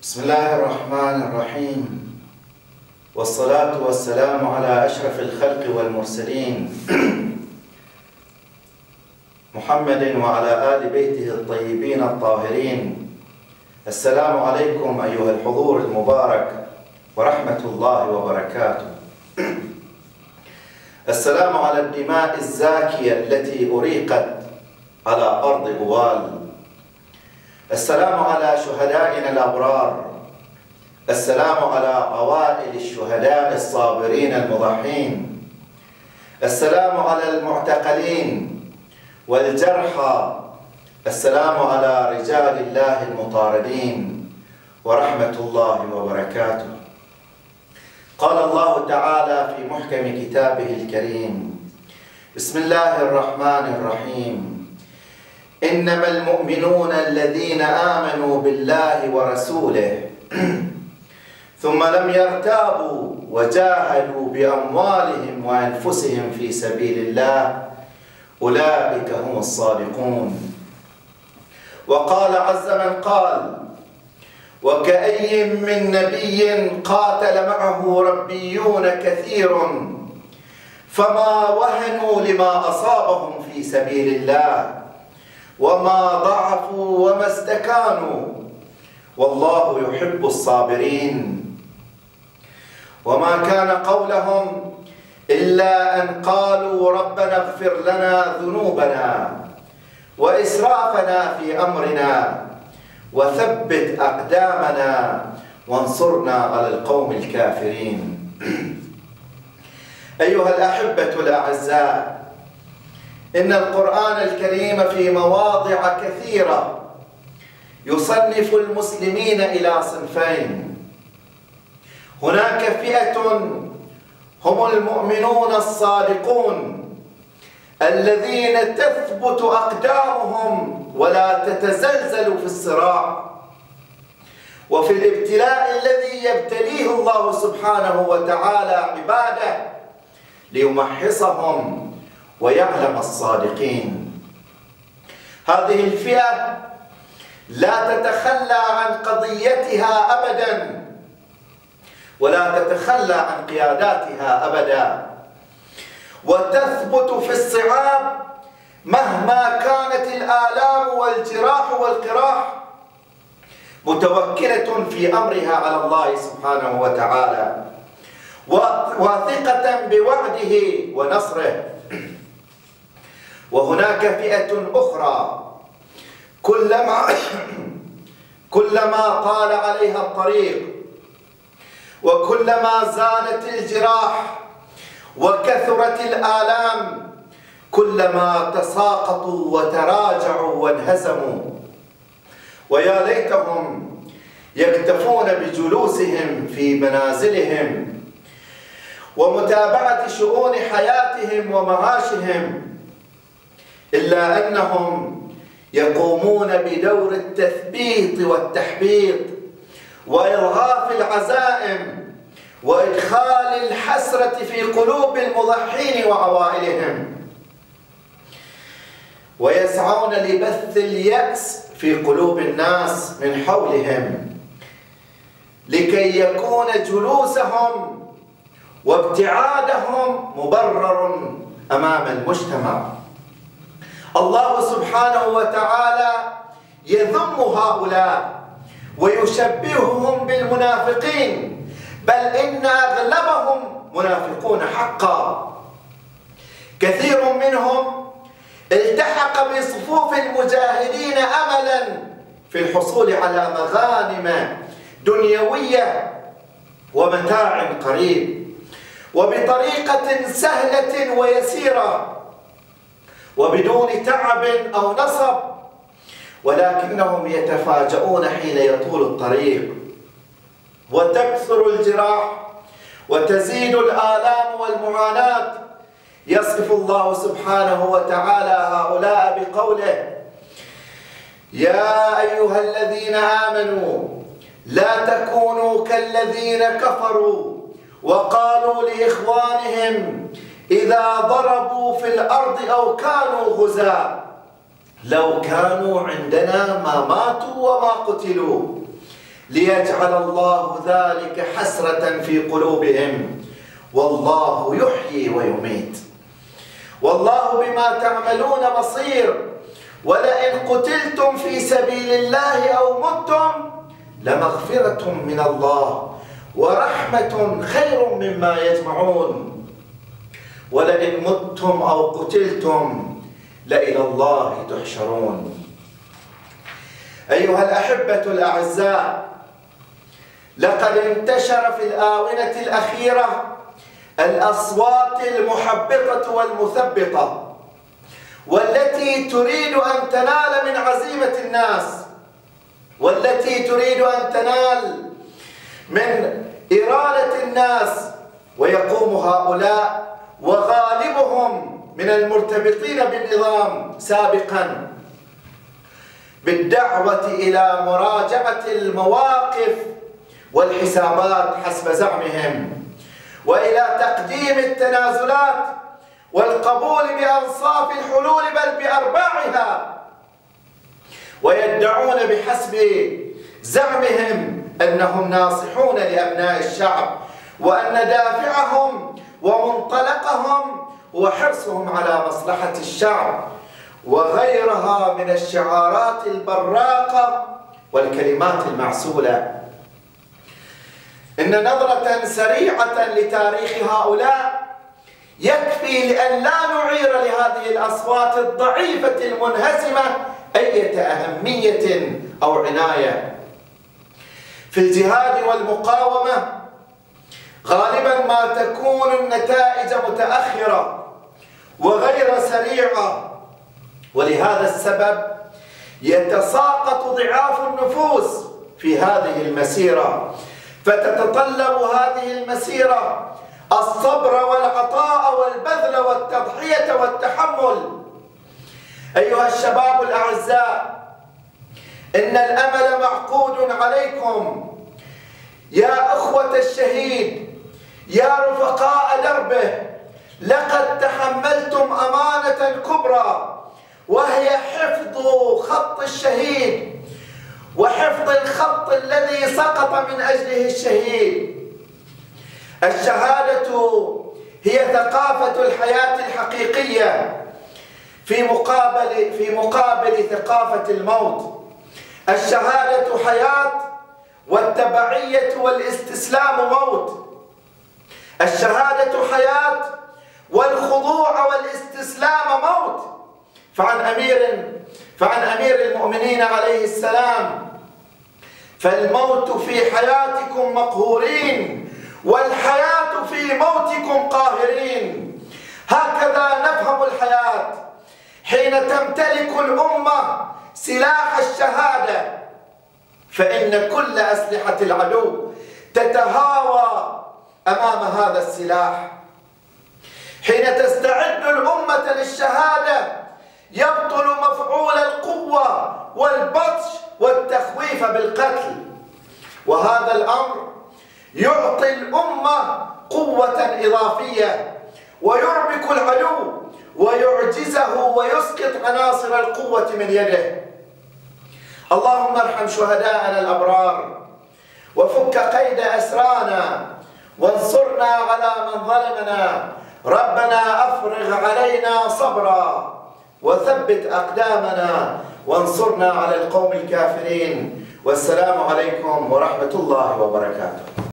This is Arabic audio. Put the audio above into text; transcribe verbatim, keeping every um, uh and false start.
بسم الله الرحمن الرحيم، والصلاة والسلام على أشرف الخلق والمرسلين محمد وعلى آل بيته الطيبين الطاهرين. السلام عليكم أيها الحضور المبارك ورحمة الله وبركاته. السلام على الدماء الزاكية التي أريقت على أرض أوال. السلام على شهدائنا الأبرار. السلام على عوائل الشهداء الصابرين المضحين. السلام على المعتقلين والجرحى. السلام على رجال الله المطاردين ورحمة الله وبركاته. قال الله تعالى في محكم كتابه الكريم: بسم الله الرحمن الرحيم. إنما المؤمنون الذين آمنوا بالله ورسوله ثم لم يرتابوا وجاهدوا بأموالهم وأنفسهم في سبيل الله أولئك هم الصادقون. وقال عز من قال: وكأي من نبي قاتل معه ربيون كثير فما وهنوا لما أصابهم في سبيل الله وما ضعفوا وما استكانوا والله يحب الصابرين. وما كان قولهم إلا أن قالوا ربنا اغفر لنا ذنوبنا وإسرافنا في أمرنا وثبت أقدامنا وانصرنا على القوم الكافرين. أيها الأحبة الأعزاء، إن القرآن الكريم في مواضع كثيرة يصنف المسلمين إلى صنفين. هناك فئة هم المؤمنون الصادقون الذين تثبت أقدامهم ولا تتزلزل في الصراع وفي الابتلاء الذي يبتليه الله سبحانه وتعالى عباده ليمحصهم ويعلم الصادقين. هذه الفئة لا تتخلى عن قضيتها أبدا ولا تتخلى عن قياداتها أبدا، وتثبت في الصعاب مهما كانت الآلام والجراح والقراح، متوكلة في أمرها على الله سبحانه وتعالى واثقة بوعده ونصره. وهناك فئة أخرى كلما كلما طال عليها الطريق وكلما زالت الجراح وكثرت الآلام كلما تساقطوا وتراجعوا وانهزموا، ويا ليتهم يكتفون بجلوسهم في منازلهم ومتابعة شؤون حياتهم ومعاشهم، إلا أنهم يقومون بدور التثبيط والتحبيط وإرغاف العزائم وإدخال الحسرة في قلوب المضحين وعوائلهم، ويسعون لبث اليأس في قلوب الناس من حولهم لكي يكون جلوسهم وابتعادهم مبرر أمام المجتمع. الله سبحانه وتعالى يذم هؤلاء ويشبههم بالمنافقين، بل إن أغلبهم منافقون حقا. كثير منهم التحق بصفوف المجاهدين أملا في الحصول على مغانم دنيوية ومتاع قريب وبطريقة سهلة ويسيرة وبدون تعب أو نصب، ولكنهم يتفاجؤون حين يطول الطريق وتكثر الجراح وتزيد الآلام والمعاناة. يصف الله سبحانه وتعالى هؤلاء بقوله: يا أيها الذين آمنوا لا تكونوا كالذين كفروا وقالوا لإخوانهم إذا ضربوا في الأرض أو كانوا غزاة لو كانوا عندنا ما ماتوا وما قتلوا ليجعل الله ذلك حسرة في قلوبهم، والله يحيي ويميت، والله بما تعملون بصير، ولئن قتلتم في سبيل الله أو متم لمغفرة من الله ورحمة خير مما يجمعون، ولئن متم أو قتلتم لإلى الله تحشرون. أيها الأحبة الأعزاء، لقد انتشر في الآونة الأخيرة الأصوات المحبطة والمثبطة، والتي تريد أن تنال من عزيمة الناس، والتي تريد أن تنال من إرادة الناس، ويقوم هؤلاء وغالبهم من المرتبطين بالنظام سابقا بالدعوة إلى مراجعة المواقف والحسابات حسب زعمهم، وإلى تقديم التنازلات والقبول بأنصاف الحلول بل بأرباعها، ويدعون بحسب زعمهم أنهم ناصحون لأبناء الشعب، وأن دافعهم ومنطلقهم هو حرصهم على مصلحة الشعب، وغيرها من الشعارات البراقة والكلمات المعسولة. إن نظرة سريعة لتاريخ هؤلاء يكفي لأن لا نعير لهذه الأصوات الضعيفة المنهزمة أية أهمية أو عناية. في الجهاد والمقاومة غالبا ما تكون النتائج متأخرة وغير سريعة، ولهذا السبب يتساقط ضعاف النفوس في هذه المسيرة، فتتطلب هذه المسيرة الصبر والعطاء والبذل والتضحية والتحمل. أيها الشباب الأعزاء، إن الأمل معقود عليكم يا أخوة الشهيد، يا رفقاء دربه. لقد تحملتم أمانة كبرى، وهي حفظ خط الشهيد وحفظ الخط الذي سقط من أجله الشهيد. الشهادة هي ثقافة الحياة الحقيقية في مقابل في مقابل ثقافة الموت. الشهادة حياة، والتبعية والاستسلام موت. الشهادة حياة، والخضوع والاستسلام موت. فعن أمير فعن أمير المؤمنين عليه السلام: فالموت في حياتكم مقهورين، والحياة في موتكم قاهرين. هكذا نفهم الحياة حين تمتلك الأمة سلاح الشهادة، فإن كل أسلحة العدو تتهاوى أمام هذا السلاح. حين تستعد الأمة للشهادة يبطل مفعول القوة والبطش والتخويف بالقتل، وهذا الأمر يعطي الأمة قوة إضافية ويربك العدو ويعجزه ويسقط عناصر القوة من يده. اللهم ارحم شهداءنا الأبرار، وفك قيد أسرانا، وانصرنا على من ظلمنا. ربنا أفرغ علينا صبرا، وثبت أقدامنا، وانصرنا على القوم الكافرين. والسلام عليكم ورحمة الله وبركاته.